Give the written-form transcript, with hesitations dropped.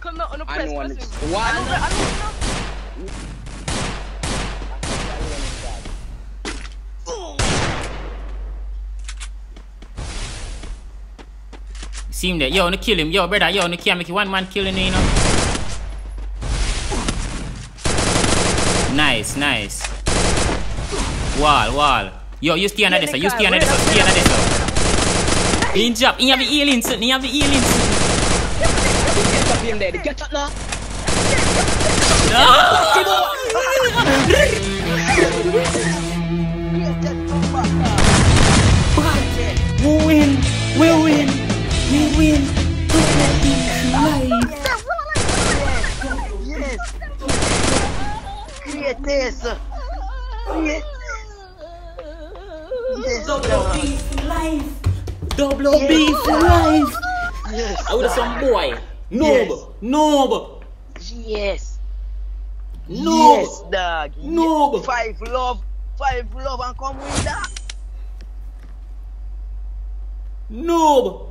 come now, on the press. One. See him there. Yo, no kill him. Yo, brother. Yo, no can't make you one man killing you, you know. Nice, nice. Wall. Yo, you stay under this. You stay under this. Stay under this. In job. You have the aliens. You have the aliens. Get up him there. Get up now. We win. We win. We win. Life. Yes. Create this. Yes. Double B for life. Double B for life. Yes. I would some boy. Noob. Yes. Noob. Yes, dog. Noob. Five love and come with that. Noob.